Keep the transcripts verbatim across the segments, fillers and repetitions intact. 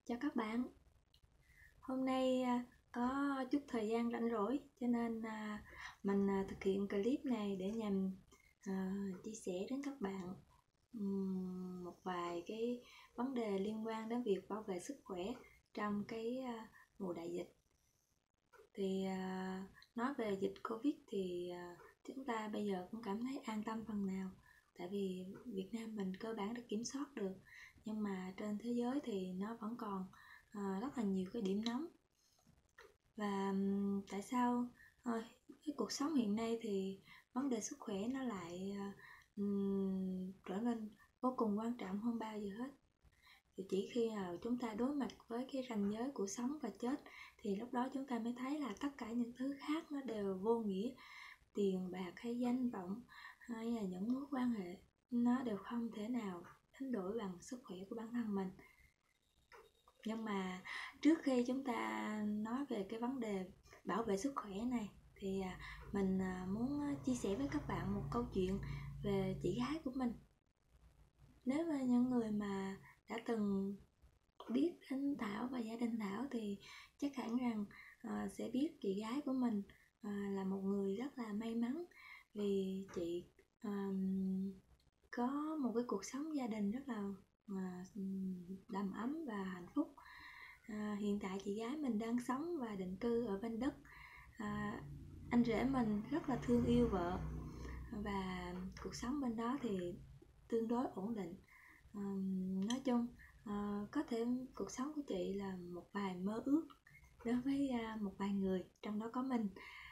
Chào các bạn. Hôm nay à, có chút thời gian rảnh rỗi cho nên à, mình à, thực hiện clip này để nhằm à, chia sẻ đến các bạn um, một vài cái vấn đề liên quan đến việc bảo vệ sức khỏe trong cái à, mùa đại dịch. Thì à, nói về dịch Covid thì à, chúng ta bây giờ cũng cảm thấy an tâm phần nào, tại vì Việt Nam mình cơ bản được kiểm soát được, nhưng mà trên thế giới thì nó vẫn còn à, rất là nhiều cái điểm nóng. Và um, tại sao à, cái cuộc sống hiện nay thì vấn đề sức khỏe nó lại um, trở nên vô cùng quan trọng hơn bao giờ hết. Thì chỉ khi nào chúng ta đối mặt với cái ranh giới của sống và chết thì lúc đó chúng ta mới thấy là tất cả những thứ khác nó đều vô nghĩa. Tiền bạc hay danh vọng hay là những mối quan hệ, nó đều không thể nào đánh đổi bằng sức khỏe của bản thân mình. Nhưng mà trước khi chúng ta nói về cái vấn đề bảo vệ sức khỏe này thì mình muốn chia sẻ với các bạn một câu chuyện về chị gái của mình. Nếu mà những người mà đã từng biết đến Thảo và gia đình Thảo thì chắc hẳn rằng uh, sẽ biết chị gái của mình uh, là một người rất là may mắn, vì chị um, có một cái cuộc sống gia đình rất là uh, đầm ấm và hạnh phúc. Uh, hiện tại chị gái mình đang sống và định cư ở bên Đức. Uh, anh rể mình rất là thương yêu vợ và cuộc sống bên đó thì tương đối ổn định. Uh, nói chung uh, có thể cuộc sống của chị là một vài mơ ước đối với uh, một vài người, trong đó có mình.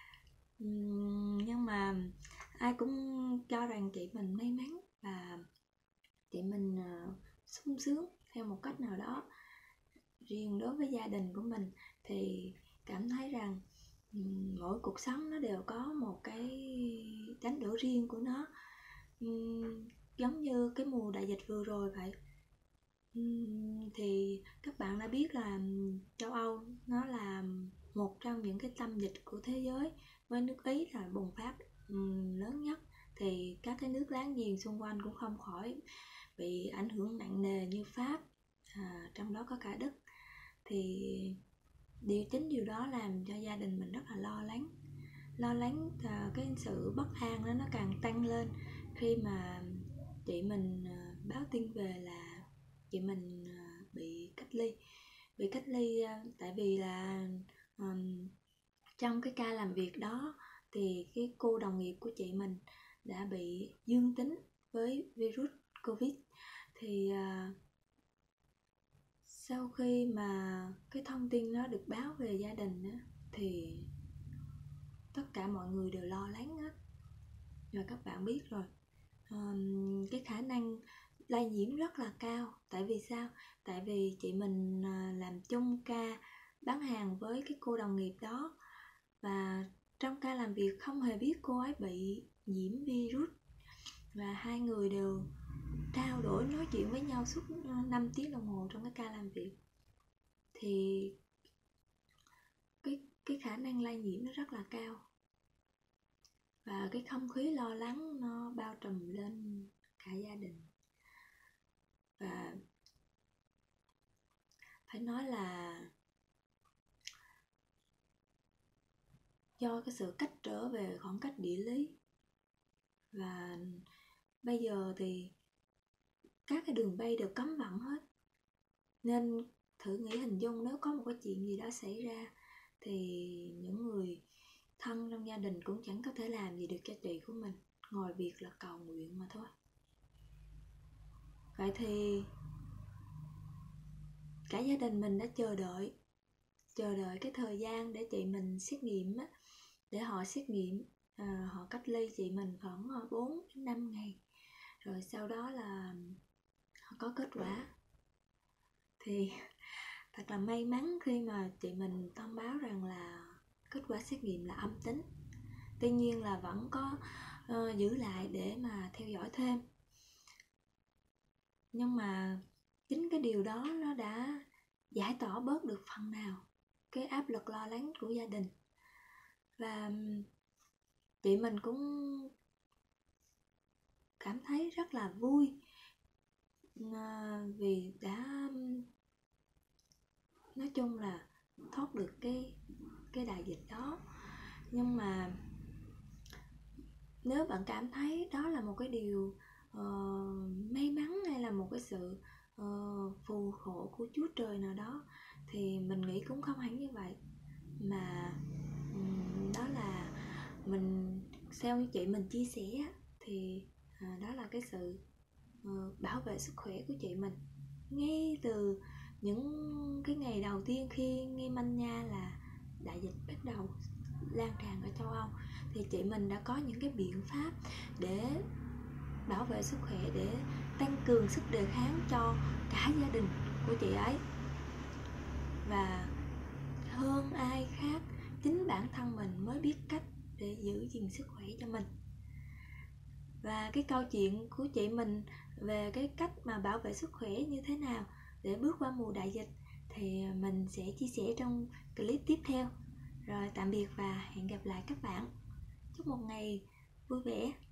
Um, nhưng mà ai cũng cho rằng chị mình may mắn và chị mình uh, sung sướng theo một cách nào đó. Riêng đối với gia đình của mình thì cảm thấy rằng um, mỗi cuộc sống nó đều có một cái đánh đổi riêng của nó. Um, giống như cái mùa đại dịch vừa rồi vậy. Uhm, thì các bạn đã biết là châu Âu nó là một trong những cái tâm dịch của thế giới, với nước Ý là bùng phát um, lớn nhất, thì các cái nước láng giềng xung quanh cũng không khỏi bị ảnh hưởng nặng nề như Pháp, à, trong đó có cả Đức. Thì điều chính điều đó làm cho gia đình mình rất là lo lắng lo lắng à, cái sự bất an đó nó càng tăng lên khi mà chị mình à, báo tin về là chị mình à, bị cách ly bị cách ly à, tại vì là um, trong cái ca làm việc đó thì cái cô đồng nghiệp của chị mình đã bị dương tính với virus Covid. Thì à, sau khi mà cái thông tin nó được báo về gia đình á, thì tất cả mọi người đều lo lắng hết. Rồi các bạn biết rồi, um, cái khả năng lây nhiễm rất là cao. Tại vì sao? Tại vì chị mình uh, làm chung ca bán hàng với cái cô đồng nghiệp đó, và trong ca làm việc không hề biết cô ấy bị nhiễm virus, và hai người đều trao đổi nói chuyện với nhau suốt năm tiếng đồng hồ trong cái ca làm việc. Thì cái, cái khả năng lây nhiễm nó rất là cao, và cái không khí lo lắng nó bao trùm lên cả gia đình. Và phải nói là do cái sự cách trở về khoảng cách địa lý, và bây giờ thì các cái đường bay đều cấm vận hết, nên thử nghĩ hình dung nếu có một cái chuyện gì đó xảy ra thì những người thân trong gia đình cũng chẳng có thể làm gì được cho chị của mình, ngoài việc là cầu nguyện mà thôi. Vậy thì cả gia đình mình đã chờ đợi chờ đợi cái thời gian để chị mình xét nghiệm á, để họ xét nghiệm, à, họ cách ly chị mình khoảng bốn đến năm ngày, rồi sau đó là họ có kết quả. Thì thật là may mắn khi mà chị mình thông báo rằng là kết quả xét nghiệm là âm tính. Tuy nhiên là vẫn có uh, giữ lại để mà theo dõi thêm. Nhưng mà chính cái điều đó nó đã giải tỏa bớt được phần nào cái áp lực lo lắng của gia đình. Và chị mình cũng cảm thấy rất là vui vì đã chung là thoát được cái cái đại dịch đó. Nhưng mà nếu bạn cảm thấy đó là một cái điều uh, may mắn hay là một cái sự uh, phù hộ của Chúa Trời nào đó, thì mình nghĩ cũng không hẳn như vậy, mà um, đó là mình, theo như chị mình chia sẻ thì uh, đó là cái sự uh, bảo vệ sức khỏe của chị mình. Ngay từ những cái ngày đầu tiên khi nghe manh nha là đại dịch bắt đầu lan tràn ở châu Âu, thì chị mình đã có những cái biện pháp để bảo vệ sức khỏe, để tăng cường sức đề kháng cho cả gia đình của chị ấy. Và hơn ai khác, chính bản thân mình mới biết cách để giữ gìn sức khỏe cho mình. Và cái câu chuyện của chị mình về cái cách mà bảo vệ sức khỏe như thế nào để bước qua mùa đại dịch thì mình sẽ chia sẻ trong clip tiếp theo. Rồi, tạm biệt và hẹn gặp lại các bạn. Chúc một ngày vui vẻ.